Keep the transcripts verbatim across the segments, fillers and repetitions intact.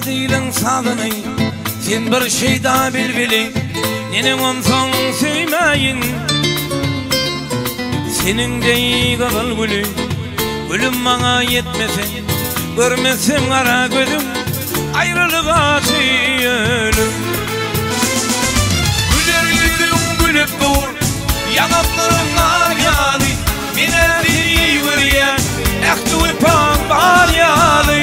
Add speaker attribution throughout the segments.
Speaker 1: değilim sadını, sen bir şey daha bil bili, nenin onsan söymeyin. Senin dey kabul gülü, gülüm bana yetmesin, görmesin kara gözüm, ayrılığa ölüm. Güler yüzüm gülüp dur, yanaklarına yalı, mine beni görüye, ektu ipan var yalı.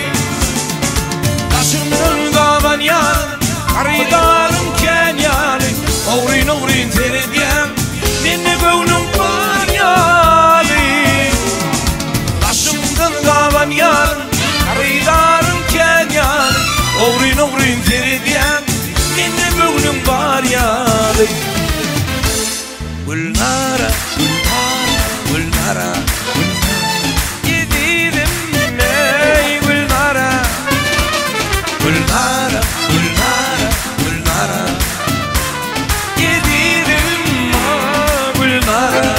Speaker 1: Taşımın kaban yalı, karidarım ken yalı, oğrin oğrin serediyem, mene gönlüm var yalı. Taşımın kaban yalı, karidarım ken yalı, oğrin oğrin serediyem, mene gönlüm var yalı. Gülnara, Gülnara, Gülnara, gidelim ey Gülnara, Gülnara, Gülnara, Gülnara, gidelim o Gülnara.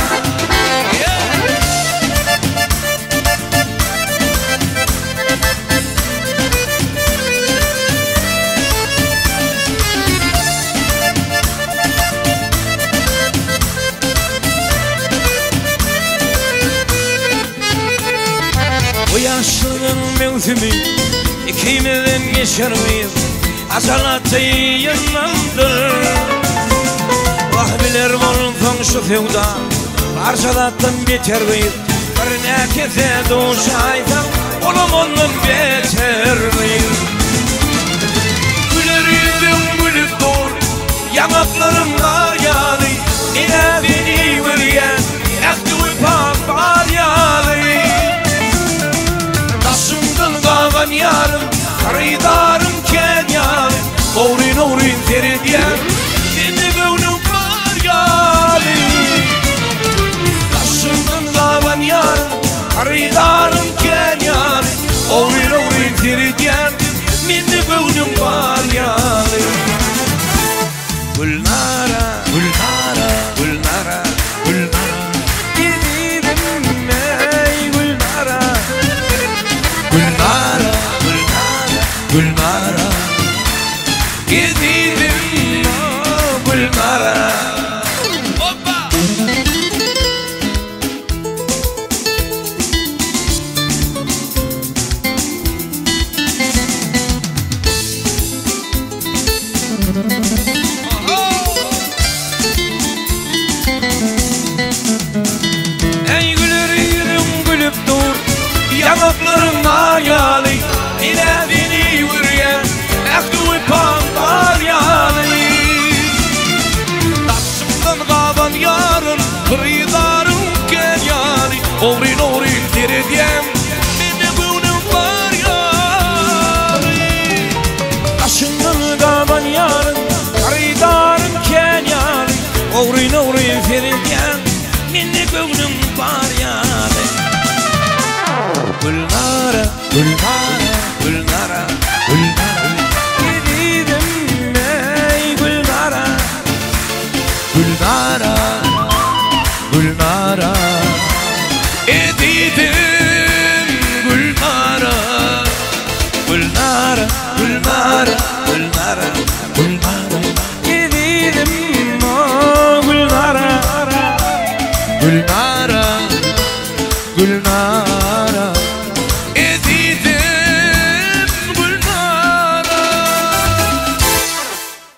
Speaker 1: Bu yaşlının mevsimi ikimizden geçer miyiz? Asalatı yanımdır. Vah bilir bulunsan şu sevda, parçalattan beter miyiz? Bir nekese duşaysan oğlum ondan beter miyiz? Güler yüzüm gülüp dur, yanaklarım var yalı, yine beni görüyen ektu ipan var yalı. Kavan yarım, karidarım ken yarım, oğrin oğrin serediyem, mene gönlüm var yalı. Taşımdan kavan yarım, karidarım ken yarım, oğrin oğrin serediyem, mene gönlüm var yalı. Gülnara, Gülnara, Gülnara, Gülnara, gidelim ey Gülnara, Gülnara, Gülnara, gidelim o Gülnara. Hoppa! Ey güler yüzüm gülüp dur, yanaklarım var yalı, yine beni vuryen ektu ipan var yalı. Taşımdan kaban yarın, kırıdarım ken yalı, oğrin oğrin serediyem, mene gönlüm var yalı. Taşımdan kaban yarın, kırıdarım ken yalı, oğrin oğrin serediyem, mene gönlüm var yalı. Gülnara, Gülnara, Gülnara, Gülnara, gidelim ey Gülnara, Gülnara, Gülnara, gidelim Gülnara, Gülnara, Gülnara, Gülnara, Gülnara, gidelim o Gülnara, Gülnara.